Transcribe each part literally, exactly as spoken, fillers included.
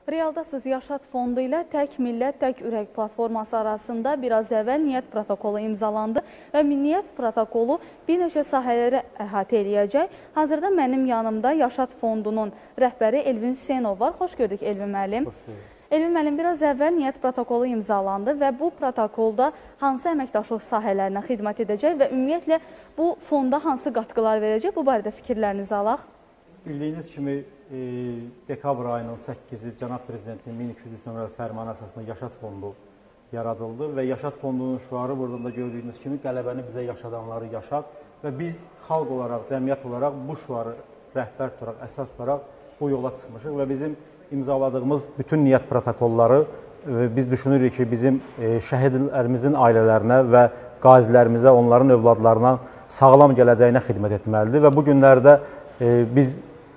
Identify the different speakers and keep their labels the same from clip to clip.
Speaker 1: Realdasız Yaşat Fondu ilə Tək Millət, Tək Ürək platforması arasında biraz əvvəl niyyət protokolu imzalandı və niyyət protokolu bir neçə sahələri əhatə eləyəcək. Hazırda mənim yanımda Yaşat Fondunun rəhbəri Elvin Hüseynov var. Xoş gördük Elvin müəllim. Elvin müəllim, biraz əvvəl niyyət protokolu imzalandı və bu protokolda hansı əməkdaşlıq sahələrinə xidmət edəcək və ümumiyyətlə bu fonda hansı qatqılar verəcək? Bu barədə fikirlərinizi alaq.
Speaker 2: Bildiyiniz kimi e, dekabr ayının səkkizi Cənab Prezidentin min iki yüz üç nömrəli fərmanı əsasında Yaşat Fondu yaradıldı və Yaşat Fondunun şüarı buradan da gördüyünüz kimi qələbəni bizə yaşadanları yaşat və biz xalq olaraq, cəmiyyət olaraq bu şüarı rəhbər tutaraq, əsas tutaraq bu yola çıxmışıq və bizim imzaladığımız bütün niyyət protokolları e, biz düşünürük ki, bizim e, şəhidlərimizin ailələrinə və qazilərimizə, onların övladlarına sağlam gələcəyinə xidmət etməlidir və bu günlərdə e, biz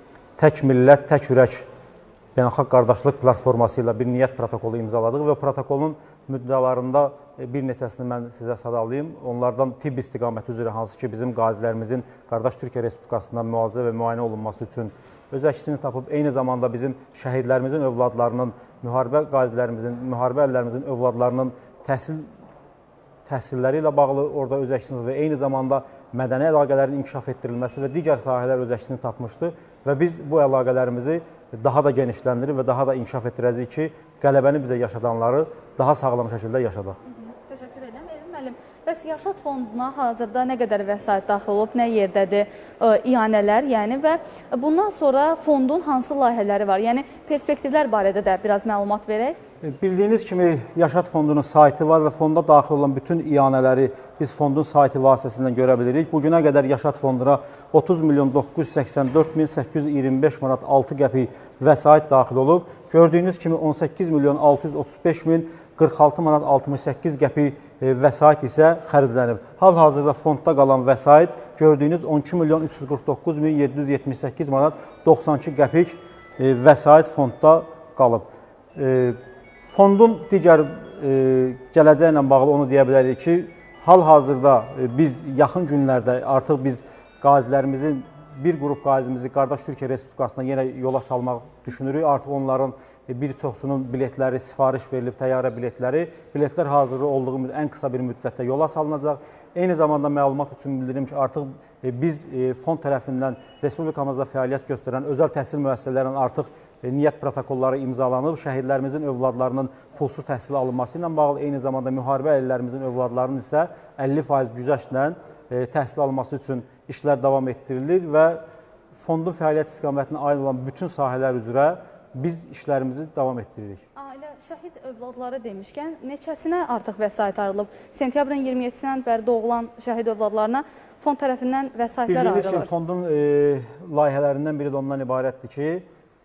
Speaker 2: Tək Millət, Tək Ürək Beynəlxalq Qardaşlıq platforması ilə bir niyyət protokolu imzaladıq və protokolun müddəalarında bir neçəsini mən sizə sadalayım. Onlardan tibb istiqaməti üzrə, hansı ki bizim qazilərimizin qardaş Türkiyə Respublikasından müalicə və müayinə olunması üçün öz əksini tapıb, eyni zamanda bizim şəhidlərimizin övladlarının, müharibə qazilərimizin, müharibə əllərimizin övladlarının təhsil təhsilləri ilə bağlı orada öz əksini və eyni zamanda mədəni əlaqələrin inkişaf etdirilməsi və digər sahələr öz əksini tapmışdı və biz bu əlaqələrimizi daha da genişləndirir və daha da inkişaf etdirəcəyik ki, qələbəni bizə yaşadanları daha sağlam şəkildə yaşadaq.
Speaker 1: Təşəkkür edirəm. Elvin müəllim, bəs Yaşat Fonduna hazırda nə qədər vəsait daxil olub, nə yerdədir iyanələr, yəni və bundan sonra fondun hansı layihələri var? Yəni perspektivlər barədə də biraz məlumat verək.
Speaker 2: Bildiyiniz kimi Yaşat Fondunun saytı var və fonda daxil olan bütün iyanələri biz fondun saytı vasitəsindən görə bilirik. Bugünə qədər Yaşat Fonduna otuz milyon doqquz yüz səksən dörd min səkkiz yüz iyirmi beş manat altı qəpik vəsait daxil olub. Gördüyünüz kimi on səkkiz milyon altı yüz otuz beş min qırx altı manat altmış səkkiz qəpik vəsait isə xərclənib. Hal-hazırda fondda qalan vəsait gördüyünüz on iki milyon üç yüz qırx doqquz min yeddi yüz yetmiş səkkiz manat doxsan iki qəpik vəsait fondda qalıb. Fondun digər e, gələcəyi ilə bağlı onu deyə bilərik ki, hal-hazırda e, biz yaxın günlərdə artıq biz qazilərimizin, bir qrup qazimizi qardaş Türkiyə Respublikasına yenə yola salmaq düşünürük. Artıq onların e, bir çoxsunun biletləri sifariş verilib, təyyarə biletləri. Biletlər hazırda olduğu ən qısa bir müddətdə yola salınacaq. Eyni zamanda məlumat üçün bildirim ki, artıq e, biz e, fond tərəfindən Respublikamızda fəaliyyət göstərən özəl təhsil müəssisələrinin artıq niyyət protokolları imzalanıb, şəhidlərimizin övladlarının pulsuz təhsil alınması ilə bağlı, eyni zamanda müharibə əlillərimizin övladlarının isə əlli faiz güzəştlə e, təhsil alınması üçün işlər davam etdirilir və fondun fəaliyyət istiqamətinə aid olan bütün sahələr üzrə biz işlərimizi davam etdiririk.
Speaker 1: Ailə şəhid övladları demişkən, neçəsinə artıq vəsait ayrılıb? Sentyabrın iyirmi yeddisindən bəri doğulan şəhid övladlarına fond tərəfindən vəsaitlər ayrılır.
Speaker 2: Bildiyiniz kimi, fondun e, layihələrindən biri də ondan ibarətdir ki,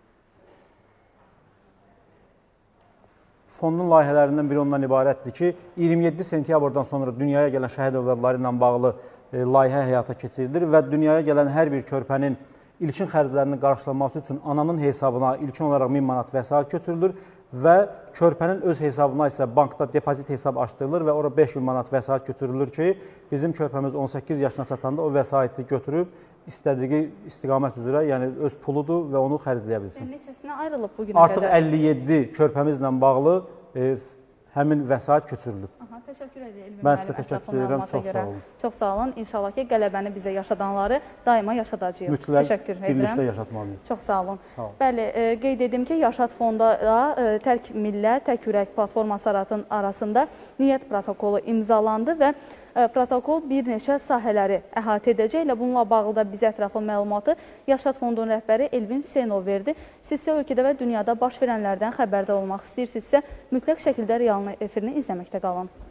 Speaker 2: Fondun layihələrindən biri ondan ibarətdir ki, iyirmi yeddi sentyabrdan sonra dünyaya gələn şəhid övladları ilə bağlı e, layihə həyata keçirilir və dünyaya gələn hər bir körpənin ilkin xərclərinin qarşılanması üçün ananın hesabına ilkin olaraq min manat vəsait köçürülür və körpənin öz hesabına isə bankda depozit hesab açdırılır və ora beş min manat vəsait köçürülür ki, bizim körpəmiz on səkkiz yaşına çatanda o vəsaiti götürüb istədiyi istiqamət üzrə, yəni öz puludur və onu xərcləyə bilsin.
Speaker 1: Neçəsinə ayrılıb bugünə qədər?
Speaker 2: Artıq əlli yeddi körpəmizlə bağlı e, həmin vəsait köçürülüb.
Speaker 1: Aha, təşəkkür edirəm.
Speaker 2: Mən sizə təşəkkür edirəm, çox sağ olun.
Speaker 1: Çox sağ olun. İnşallah ki, qələbəni bizə yaşadanları daima yaşadacağıq.
Speaker 2: Mütləq birlikdə yaşatmalıyıq.
Speaker 1: Çox sağ olun.
Speaker 2: Sağ olun.
Speaker 1: Bəli, e, qeyd edim ki, Yaşat Fonda e, Tək Millət, Tək Ürək platforması arasında niyyət protokolu imzalandı və e, protokol bir neçə sahələri əhatə edəcək. Elə bununla bağlı da bizə ətraflı məlumatı Yaşat Fondunun rəhbəri Elvin Hüseynov verdi. Siz isə ölkədə və dünyada baş verənlərdən xəbərdar olmaq istəyirsinizsə, mütləq şəkildə Realın efirini izləməkdə qalın.